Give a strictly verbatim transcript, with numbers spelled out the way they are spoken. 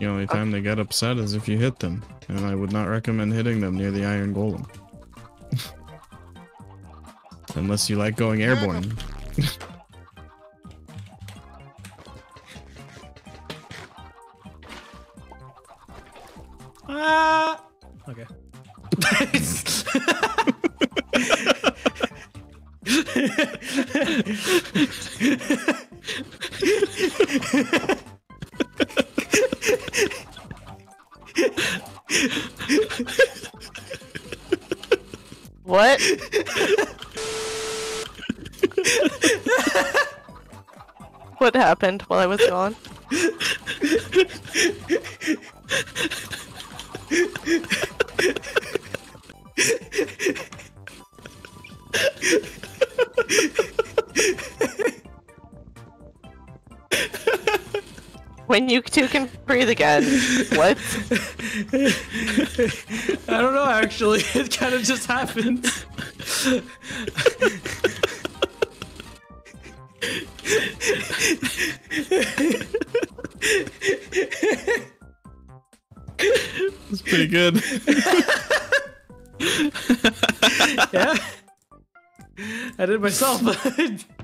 The only time they get upset is if you hit them, and I would not recommend hitting them near the iron golem. Unless you like going airborne. Ah. Okay. What? What happened while I was gone? When you two can breathe again. What? I don't know, actually. It kind of just happened. It's pretty good. Yeah. I did it myself, but